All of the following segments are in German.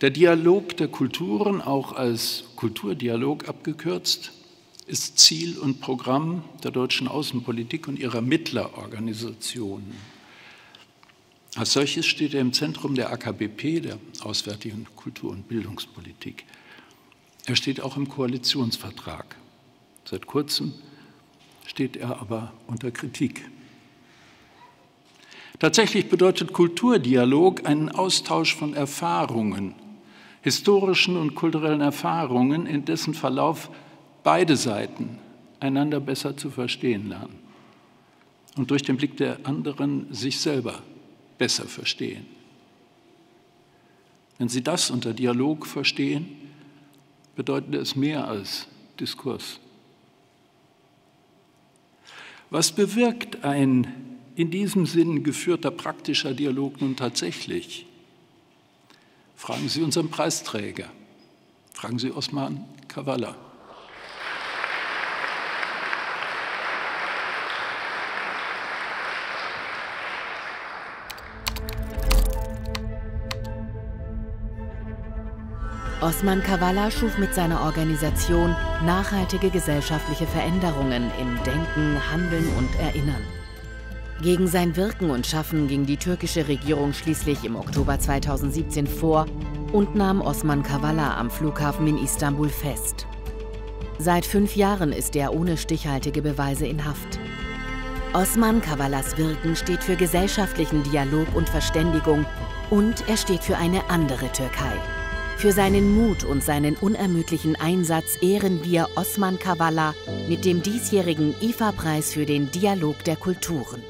Der Dialog der Kulturen, auch als Kulturdialog abgekürzt, ist Ziel und Programm der deutschen Außenpolitik und ihrer Mittlerorganisationen. Als solches steht er im Zentrum der AKBP, der Auswärtigen Kultur- und Bildungspolitik. Er steht auch im Koalitionsvertrag. Seit kurzem steht er aber unter Kritik. Tatsächlich bedeutet Kulturdialog einen Austausch von Erfahrungen, historischen und kulturellen Erfahrungen, in dessen Verlauf beide Seiten einander besser zu verstehen lernen und durch den Blick der anderen sich selber besser verstehen. Wenn Sie das unter Dialog verstehen, bedeutet es mehr als Diskurs. Was bewirkt ein in diesem Sinn geführter praktischer Dialog nun tatsächlich? Fragen Sie unseren Preisträger, fragen Sie Osman Kavala. Osman Kavala schuf mit seiner Organisation nachhaltige gesellschaftliche Veränderungen im Denken, Handeln und Erinnern. Gegen sein Wirken und Schaffen ging die türkische Regierung schließlich im Oktober 2017 vor und nahm Osman Kavala am Flughafen in Istanbul fest. Seit 5 Jahren ist er ohne stichhaltige Beweise in Haft. Osman Kavalas Wirken steht für gesellschaftlichen Dialog und Verständigung und er steht für eine andere Türkei. Für seinen Mut und seinen unermüdlichen Einsatz ehren wir Osman Kavala mit dem diesjährigen IFA-Preis für den Dialog der Kulturen.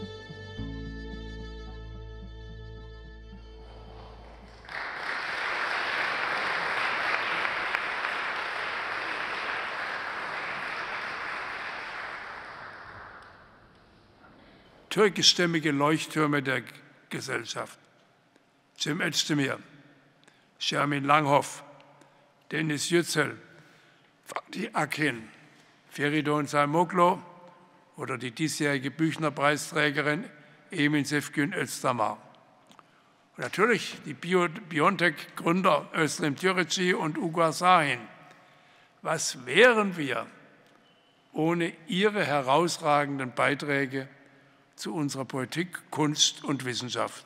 Türkischstämmige Leuchttürme der Gesellschaft. Cem Özdemir, Şermin Langhoff, Deniz Yücel, Fatih Akin, Feridun Saymaklu oder die diesjährige Büchner-Preisträgerin Emin Sefkün Özdamar. Und natürlich die BioNTech-Gründer Özlem Türeci und Uğur Şahin. Was wären wir ohne ihre herausragenden Beiträge zu unserer Politik, Kunst und Wissenschaft?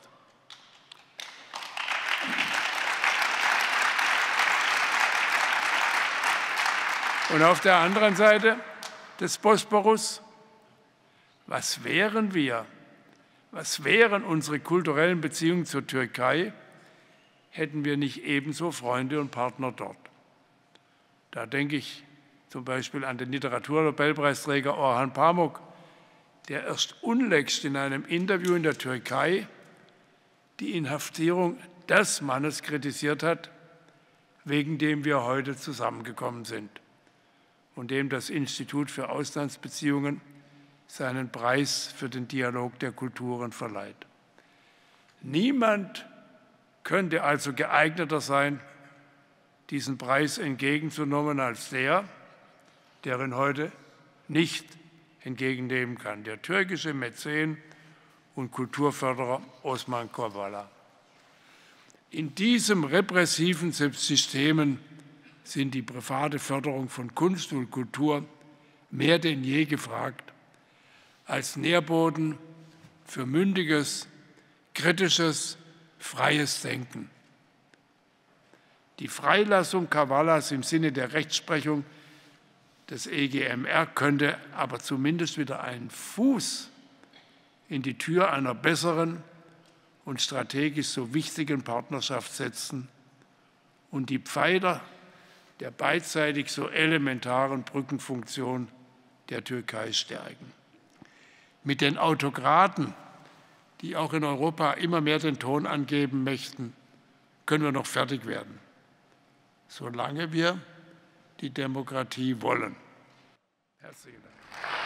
Und auf der anderen Seite des Bosporus, was wären wir, was wären unsere kulturellen Beziehungen zur Türkei, hätten wir nicht ebenso Freunde und Partner dort? Da denke ich zum Beispiel an den Literaturnobelpreisträger Orhan Pamuk, der erst unlängst in einem Interview in der Türkei die Inhaftierung des Mannes kritisiert hat, wegen dem wir heute zusammengekommen sind und dem das Institut für Auslandsbeziehungen seinen Preis für den Dialog der Kulturen verleiht. Niemand könnte also geeigneter sein, diesen Preis entgegenzunehmen als der ihn heute nicht entgegennehmen kann, der türkische Mäzen und Kulturförderer Osman Kavala. In diesem repressiven Systemen sind die private Förderung von Kunst und Kultur mehr denn je gefragt als Nährboden für mündiges, kritisches, freies Denken. Die Freilassung Kavalas im Sinne der Rechtsprechung des EGMR könnte aber zumindest wieder einen Fuß in die Tür einer besseren und strategisch so wichtigen Partnerschaft setzen und die Pfeiler der beidseitig so elementaren Brückenfunktion der Türkei stärken. Mit den Autokraten, die auch in Europa immer mehr den Ton angeben möchten, können wir noch fertig werden, solange wir die Demokratie wollen. Herzlichen Dank.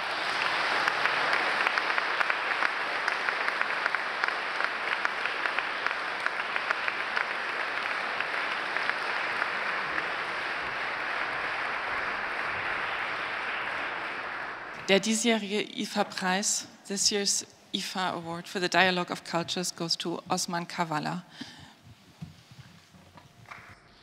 Der diesjährige IFA-Preis, this year's IFA Award for the Dialogue of Cultures, goes to Osman Kavala.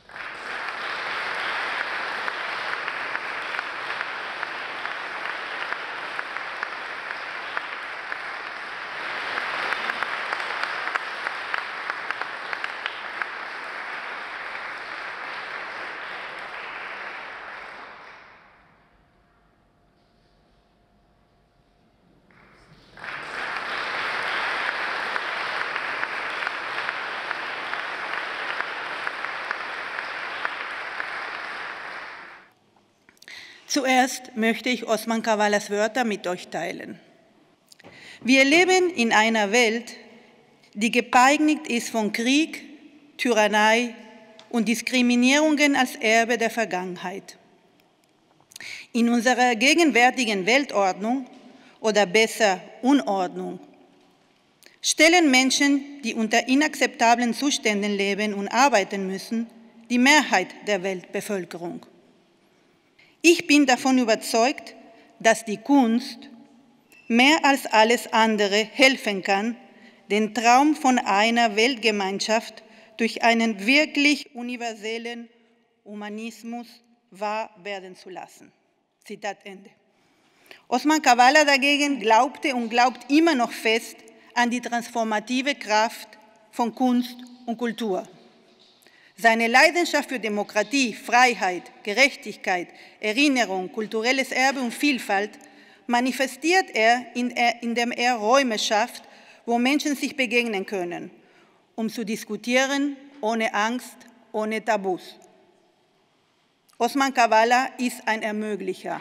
Zuerst möchte ich Osman Kawalas Wörter mit euch teilen. Wir leben in einer Welt, die gepeinigt ist von Krieg, Tyrannei und Diskriminierungen als Erbe der Vergangenheit. In unserer gegenwärtigen Weltordnung, oder besser Unordnung, stellen Menschen, die unter inakzeptablen Zuständen leben und arbeiten müssen, die Mehrheit der Weltbevölkerung. Ich bin davon überzeugt, dass die Kunst mehr als alles andere helfen kann, den Traum von einer Weltgemeinschaft durch einen wirklich universellen Humanismus wahr werden zu lassen. Zitat Ende. Osman Kavala dagegen glaubte und glaubt immer noch fest an die transformative Kraft von Kunst und Kultur. Seine Leidenschaft für Demokratie, Freiheit, Gerechtigkeit, Erinnerung, kulturelles Erbe und Vielfalt manifestiert er, indem er Räume schafft, wo Menschen sich begegnen können, um zu diskutieren, ohne Angst, ohne Tabus. Osman Kavala ist ein Ermöglicher.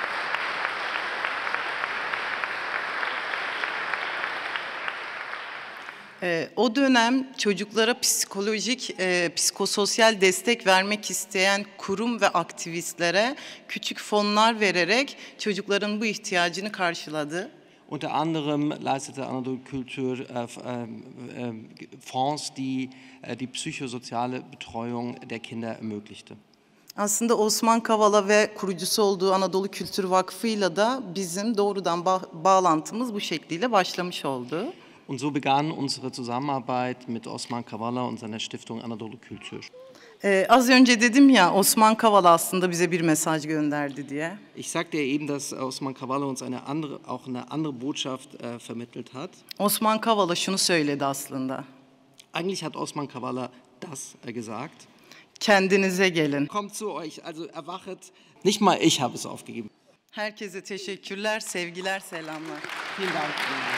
O dönem çocuklara psikososyal destek vermek isteyen kurum ve aktivistlere küçük fonlar vererek çocukların bu ihtiyacını karşıladı. Unter anderem leistete Anadolu Kültür Fonds, die die psychosoziale Betreuung der Kinder ermöglichte. Aslında Osman Kavala ve kurucusu olduğu Anadolu Kültür Vakfı'yla da bizim doğrudan bağlantımız bu şekliyle başlamış oldu. Und so begann unsere Zusammenarbeit mit Osman Kavala und seiner Stiftung Anadolu Kültür. Az önce dedim ya, Osman Kavala aslında bize bir mesaj gönderdi diye. Ich sagte ja eben, dass Osman Kavala uns eine andere Botschaft vermittelt hat. Osman Kavala şunu söyledi aslında. Eigentlich hat Osman Kavala das gesagt. Kendinize gelin. Kommt zu euch, also erwachet. Nicht mal ich habe es aufgegeben. Herkese teşekkürler, sevgiler, selamlar. Vielen Dank.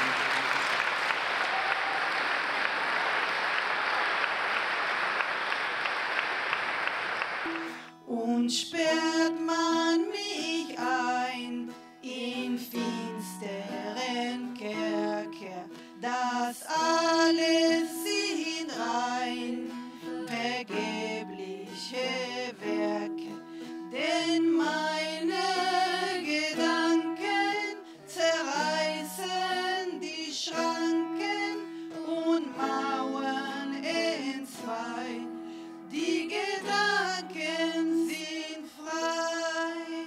Und sperrt man mich ein in finsteren Kerker, das alles sind rein vergebliche Werke, denn meine Gedanken zerreißen die Schranken und Mauern entzwei. Die Gedanken sind frei.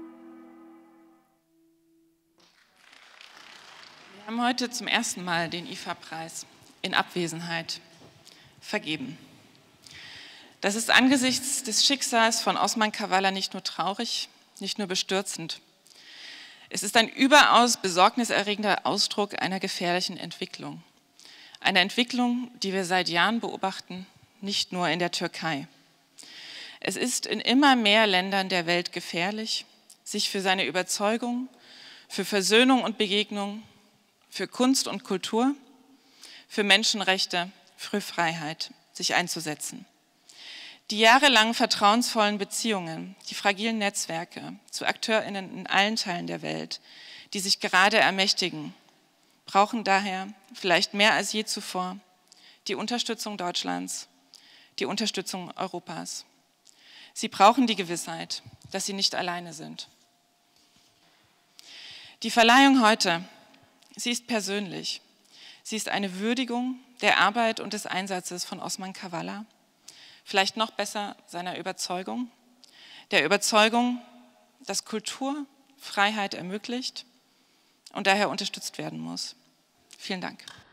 Wir haben heute zum ersten Mal den IFA-Preis in Abwesenheit vergeben. Das ist angesichts des Schicksals von Osman Kavala nicht nur traurig, nicht nur bestürzend. Es ist ein überaus besorgniserregender Ausdruck einer gefährlichen Entwicklung. Eine Entwicklung, die wir seit Jahren beobachten, nicht nur in der Türkei. Es ist in immer mehr Ländern der Welt gefährlich, sich für seine Überzeugung, für Versöhnung und Begegnung, für Kunst und Kultur, für Menschenrechte, für Freiheit sich einzusetzen. Die jahrelangen vertrauensvollen Beziehungen, die fragilen Netzwerke zu AkteurInnen in allen Teilen der Welt, die sich gerade ermächtigen, brauchen daher vielleicht mehr als je zuvor die Unterstützung Deutschlands, die Unterstützung Europas. Sie brauchen die Gewissheit, dass sie nicht alleine sind. Die Verleihung heute, sie ist persönlich. Sie ist eine Würdigung der Arbeit und des Einsatzes von Osman Kavala, vielleicht noch besser seiner Überzeugung, der Überzeugung, dass Kultur Freiheit ermöglicht und daher unterstützt werden muss. Vielen Dank.